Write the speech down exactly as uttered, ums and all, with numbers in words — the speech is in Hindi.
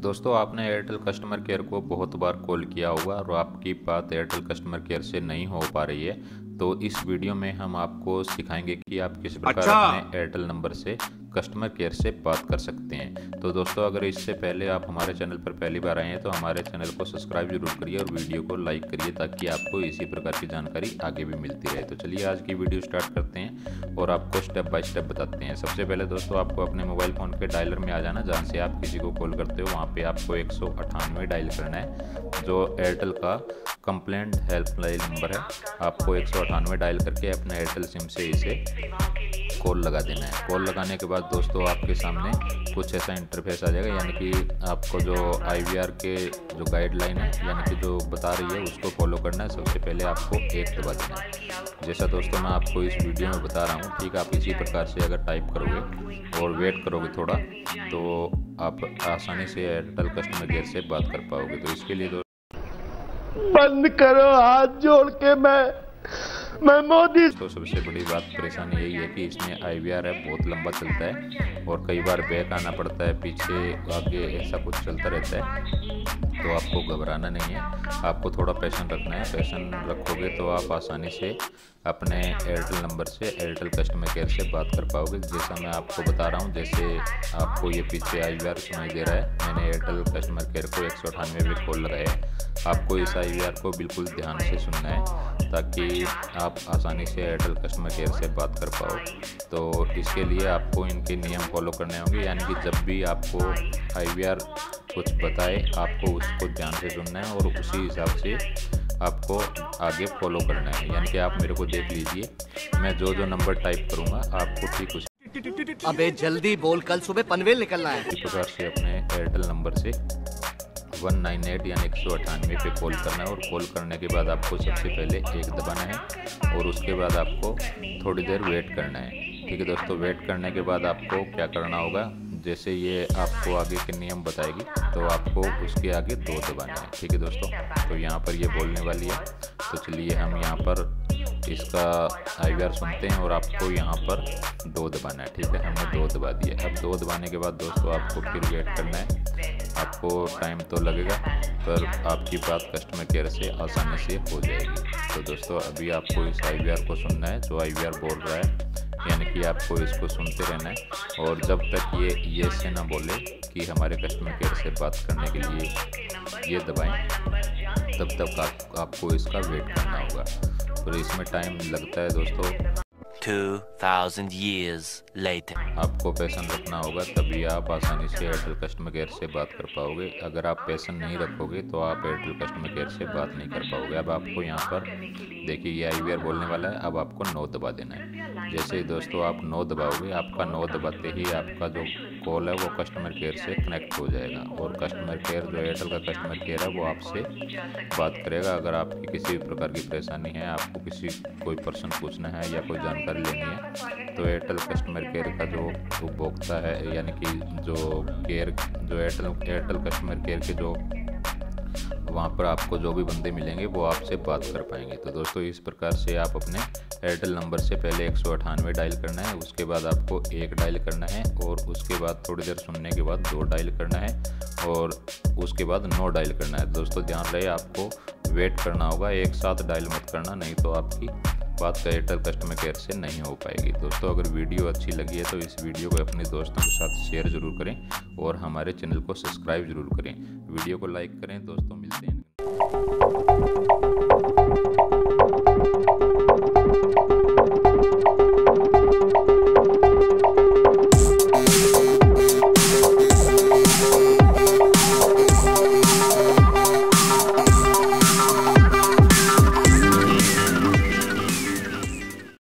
दोस्तों आपने एयरटेल कस्टमर केयर को बहुत बार कॉल किया होगा और आपकी बात एयरटेल कस्टमर केयर से नहीं हो पा रही है। तो इस वीडियो में हम आपको सिखाएंगे कि आप किस प्रकार अच्छा। अपने एयरटेल नंबर से कस्टमर केयर से बात कर सकते हैं। तो दोस्तों अगर इससे पहले आप हमारे चैनल पर पहली बार आए हैं तो हमारे चैनल को सब्सक्राइब जरूर करिए और वीडियो को लाइक करिए ताकि आपको इसी प्रकार की जानकारी आगे भी मिलती रहे। तो चलिए आज की वीडियो स्टार्ट करते हैं और आपको स्टेप बाय स्टेप बताते हैं। सबसे पहले दोस्तों आपको अपने मोबाइल फ़ोन के डायलर में आ जाना, जहाँ से आप किसी को कॉल करते हो वहाँ पे आपको एक सौ अट्ठानवे डायल करना है, जो एयरटेल का कंप्लेंट हेल्पलाइन नंबर है। आपको एक सौ अट्ठानवे डायल करके अपने एयरटेल सिम से इसे कॉल लगा देना है। कॉल लगाने के बाद दोस्तों आपके सामने कुछ ऐसा इंटरफेस आ जाएगा, यानी कि आपको जो आई वी आर के जो गाइडलाइन है यानी कि जो बता रही है उसको फॉलो करना है। सबसे पहले आपको एक दबा देना है। जैसा दोस्तों मैं आपको इस वीडियो में बता रहा हूँ, ठीक आप इसी प्रकार से अगर टाइप करोगे और वेट करोगे थोड़ा तो आप आसानी से एयरटेल कस्टमर केयर से बात कर पाओगे। तो इसके लिए बंद करो हाथ जोड़ के, मैं मैं मोदी। तो सबसे बड़ी बात परेशानी यही है कि इसमें आई वी आर है बहुत लंबा चलता है और कई बार बैक आना पड़ता है, पीछे आगे ऐसा कुछ चलता रहता है। तो आपको घबराना नहीं है, आपको थोड़ा पैशन रखना है। पैशन रखोगे तो आप आसानी से अपने एयरटेल नंबर से एयरटेल कस्टमर केयर से बात कर पाओगे। जैसा मैं आपको बता रहा हूँ, जैसे आपको ये पीछे आई वी आर सुनाई दे रहा है, मैंने एयरटेल कस्टमर केयर को एक सौ अट्ठानवे पे कॉल लगाया है। आपको इस आई वी आर को बिल्कुल ध्यान से सुनना है ताकि आप आसानी से एयरटेल कस्टमर केयर से बात कर पाओ। तो इसके लिए आपको इनके नियम फॉलो करने होंगे, यानी कि जब भी आपको आई वी आर कुछ बताए आपको उसको ध्यान से सुनना है और उसी हिसाब से आपको आगे फॉलो करना है। यानी कि आप मेरे को देख लीजिए, मैं जो जो नंबर टाइप करूँगा आपको ठीक उसी अबे जल्दी बोल, कल सुबह पनवेल निकलना है। इसी प्रकार से अपने एयरटेल नंबर से वन नाइन एट यानी एक सौ अट्ठानवे पे कॉल करना है। और कॉल करने के बाद आपको सबसे पहले एक दबाना है और उसके बाद आपको थोड़ी देर वेट करना है। ठीक है दोस्तों, वेट करने के बाद आपको क्या करना होगा, जैसे ये आपको आगे के नियम बताएगी तो आपको उसके आगे दो दबाना है। ठीक है दोस्तों, तो यहाँ पर ये बोलने वाली है, तो चलिए हम यहाँ पर इसका आई वी आर सुनते हैं और आपको यहाँ पर दो दबाना है। ठीक है, हमने दो दबा दिया। अब दो दबाने के बाद दोस्तों आपको फिर वेट करना है। आपको टाइम तो लगेगा पर आपकी बात कस्टमर केयर से आसानी से हो जाएगी। तो दोस्तों अभी आपको इस आई वी आर को सुनना है, जो आई वी आर बोल रहा है, यानी कि आपको इसको सुनते रहना है और जब तक ये ये से ना बोले कि हमारे कस्टमर केयर से बात करने के लिए ये दबाएं, तब तक आप, आपको इसका वेट करना होगा। और इसमें टाइम लगता है दोस्तों two thousand years later. आपको पैशन रखना होगा, तभी आप आसानी से एयरटेल कस्टमर केयर से बात कर पाओगे। अगर आप पैशन नहीं रखोगे तो आप एयरटेल कस्टमर केयर से बात नहीं कर पाओगे। अब आपको यहाँ पर देखिए ये आई वी आर बोलने वाला है, अब आपको नो दबा देना है। जैसे ही दोस्तों आप नो दबाओगे, आपका नो दबाते ही आपका जो कॉल है वो कस्टमर केयर से कनेक्ट हो जाएगा और कस्टमर केयर जो एयरटेल का कस्टमर केयर है वो आपसे बात करेगा। अगर आपकी किसी प्रकार की परेशानी है, आपको किसी कोई पर्सन पूछना है या कोई जानकारी लेनी है, तो एयरटेल कस्टमर केयर का जो उपभोक्ता है यानी कि जो केयर जो एयरटेल एयरटेल कस्टमर केयर के जो वहाँ पर आपको जो भी बंदे मिलेंगे वो आपसे बात कर पाएंगे। तो दोस्तों इस प्रकार से आप अपने एयरटेल नंबर से पहले एक सौ अट्ठानवे डायल करना है, उसके बाद आपको एक डायल करना है और उसके बाद थोड़ी देर सुनने के बाद दो डायल करना है और उसके बाद नो डायल करना है। दोस्तों ध्यान रहे आपको वेट करना होगा, एक साथ डायल मत करना, नहीं तो आपकी बात का एयरटेल कस्टमर केयर से नहीं हो पाएगी। दोस्तों अगर वीडियो अच्छी लगी है तो इस वीडियो को अपने दोस्तों के साथ शेयर ज़रूर करें और हमारे चैनल को सब्सक्राइब ज़रूर करें। वीडियो को लाइक करें। दोस्तों मिलते हैं।